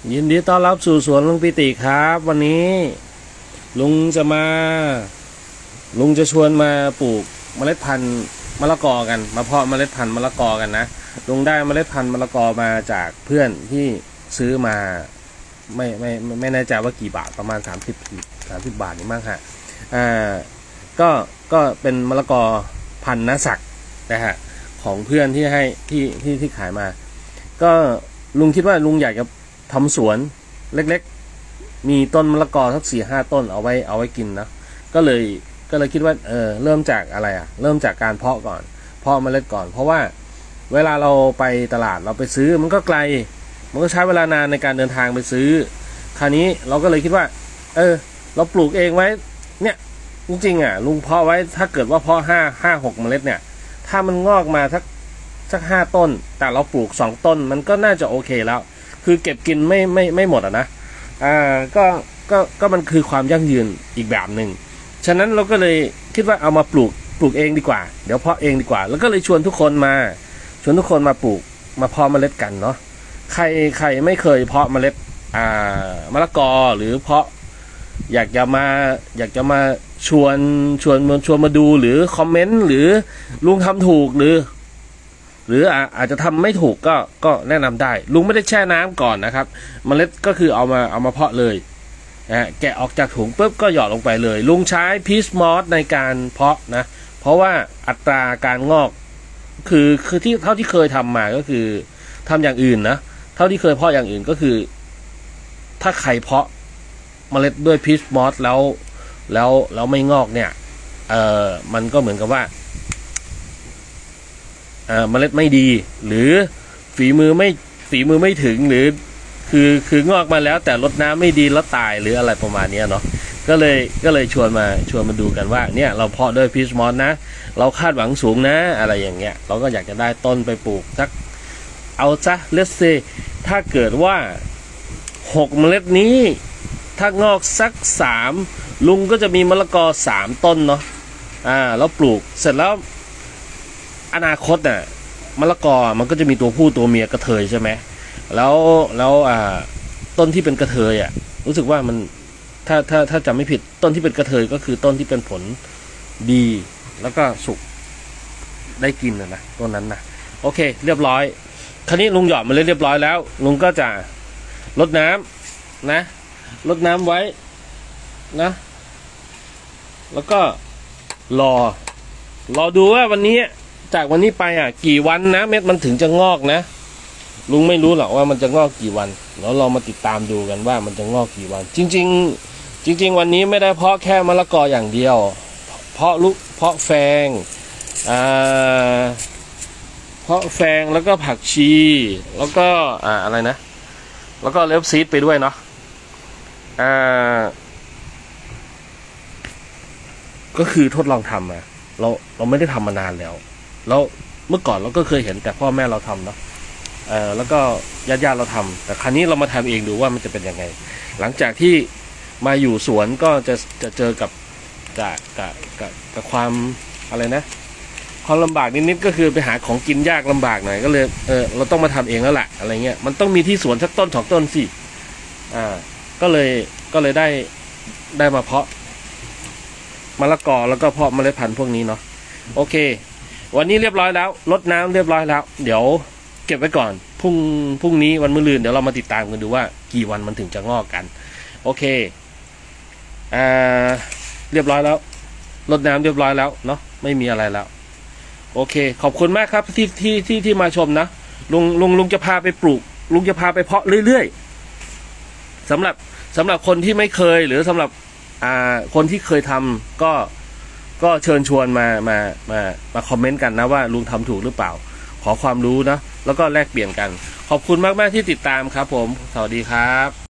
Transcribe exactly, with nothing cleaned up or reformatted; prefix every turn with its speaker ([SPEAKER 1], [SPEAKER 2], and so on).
[SPEAKER 1] ยินดีต้อนรับสู่สวนลุงปิติครับวันนี้ลุงจะมาลุงจะชวนมาปลูกเมล็ดพันธุ์มะละกอกันมาเพาะเมล็ดพันธุ์มะละกอกันนะลุงได้เมล็ดพันธุ์มะละกอมาจากเพื่อนที่ซื้อมาไม่ไม่ไม่แน่ใจว่ากี่บาทประมาณสามสิบ สามสิบบาทนี่มั้งฮะอ่าก็ก็เป็นมะละกอพันธุ์นศักดิ์นะฮะของเพื่อนที่ให้ที่ที่ที่ขายมาก็ลุงคิดว่าลุงอยากจะทำสวนเล็กๆมีต้นมะละกอสักสี่ห้าต้นเอาไว้เอาไว้กินนะก็เลยก็เลยคิดว่าเออเริ่มจากอะไรอ่ะเริ่มจากการเพาะก่อนเพาะเมล็ดก่อนเพราะว่าเวลาเราไปตลาดเราไปซื้อมันก็ไกลมันก็ใช้เวลานานในการเดินทางไปซื้อคราวนี้เราก็เลยคิดว่าเออเราปลูกเองไว้เนี่ยจริงๆอ่ะลุงเพาะไว้ถ้าเกิดว่าเพาะห้าห้าหกเมล็ดเนี่ยถ้ามันงอกมาสักสักห้าต้นแต่เราปลูกสองต้นมันก็น่าจะโอเคแล้วคือเก็บกินไม่ไม่ไม่หมดอ่ะนะอ่าก็ก็ก็มันคือความยั่งยืนอีกแบบหนึ่งฉะนั้นเราก็เลยคิดว่าเอามาปลูกปลูกเองดีกว่าเดี๋ยวเพาะเองดีกว่าแล้วก็เลยชวนทุกคนมาชวนทุกคนมาปลูกมาเพาะเมล็ดกันเนาะใครใครไม่เคยเพาะเมล็ดอ่ามะละกอหรือเพาะอยากจะมาอยากจะมาชวนชวนชวนมาดูหรือคอมเมนต์หรือลุงทำถูกหรือหรืออาจจะทำไม่ถูกก็ก็แนะนำได้ลุงไม่ได้แช่น้ำก่อนนะครับเมล็ดก็คือเอามาเอามาเพาะเลยนะแกะออกจากถุงปุ๊บก็หยอดลงไปเลยลุงใช้พีชมอสในการเพาะนะเพราะว่าอัตราการงอกคือคือที่เท่าที่เคยทำมาก็คือทำอย่างอื่นนะเท่าที่เคยเพาะอย่างอื่นก็คือถ้าใครเพาะเมล็ดด้วยพีชมอสแล้วแล้วแล้วไม่งอกเนี่ยเออมันก็เหมือนกับว่าเมล็ดไม่ดีหรือฝีมือไม่ฝีมือไม่ถึงหรือคือคืองอกมาแล้วแต่รดน้ำไม่ดีแล้วตายหรืออะไรประมาณนี้เนาะก็เลยก็เลยชวนมาชวนมาดูกันว่าเนี่ยเราเพาะด้วยพีชมอสนะเราคาดหวังสูงนะอะไรอย่างเงี้ยเราก็อยากจะได้ต้นไปปลูกสักเอาซะเลสเซถ้าเกิดว่าหกเมล็ดนี้ถ้างอกสักสามลุงก็จะมีมะละกอสามต้นเนาะอ่าแล้วปลูกเสร็จแล้วอนาคตน่ะมะละกอมันก็จะมีตัวผู้ตัวเมียกระเทยใช่ไหมแล้วแล้วอ่าต้นที่เป็นกระเทยอ่ะรู้สึกว่ามันถ้าถ้าถ้าจำไม่ผิดต้นที่เป็นกระเทยก็คือต้นที่เป็นผลดีแล้วก็สุกได้กินนะนะต้นนั้นนะโอเคเรียบร้อยคราวนี้ลุงหยอดมาเลยเรียบร้อยแล้วลุงก็จะรดน้ำนะรดน้ำไว้นะแล้วก็รอรอดูว่าวันนี้จากวันนี้ไปอ่ะกี่วันนะเม็ดมันถึงจะงอกนะลุงไม่รู้หรอกว่ามันจะงอกกี่วันแล้วเรามาติดตามดูกันว่ามันจะงอกกี่วันจริงๆจริงๆวันนี้ไม่ได้เพาะแค่มะละกออย่างเดียวเพาะลูกเพาะแฟงอ่าเพาะแฟงแล้วก็ผักชีแล้วก็อ่าอะไรนะแล้วก็เลฟซีดไปด้วยเนาะอ่าก็คือทดลองทำมาเราเราไม่ได้ทำมานานแล้วแล้วเมื่อก่อนเราก็เคยเห็นแต่พ่อแม่เราทำเนาะเออแล้วก็ญาติญาติเราทำแต่ครั้นี้เรามาทำเองดูว่ามันจะเป็นยังไงหลังจากที่มาอยู่สวนก็จะจะเจอกับกับกับกับกับความอะไรนะความลำบากนิดๆก็คือไปหาของกินยากลำบากหน่อยก็เลยเออเราต้องมาทำเองแล้วแหละอะไรเงี้ยมันต้องมีที่สวนสักต้นสองต้นสิอ่าก็เลยก็เลยได้ได้มาเพาะมะละกอแล้วก็เพาะเมล็ดพันธุ์พวกนี้เนาะโอเควันนี้เรียบร้อยแล้วรดน้ำเรียบร้อยแล้วเดี๋ยวเก็บไว้ก่อนพรุ่งพรุ่งนี้วันมะรืนเดี๋ยวเรามาติดตามกันดูว่ากี่วันมันถึงจะงอกกันโอเคอ่าเรียบร้อยแล้วรดน้ำเรียบร้อยแล้วเนาะไม่มีอะไรแล้วโอเคขอบคุณมากครับที่ที่ที่ที่มาชมนะลุงลุงลุงจะพาไปปลูกลุงจะพาไปเพาะเรื่อยๆสำหรับสำหรับคนที่ไม่เคยหรือสำหรับอ่าคนที่เคยทำก็ก็เชิญชวนมามามามาคอมเมนต์กันนะว่าลุงทำถูกหรือเปล่าขอความรู้นะแล้วก็แลกเปลี่ยนกันขอบคุณมากๆที่ติดตามครับผมสวัสดีครับ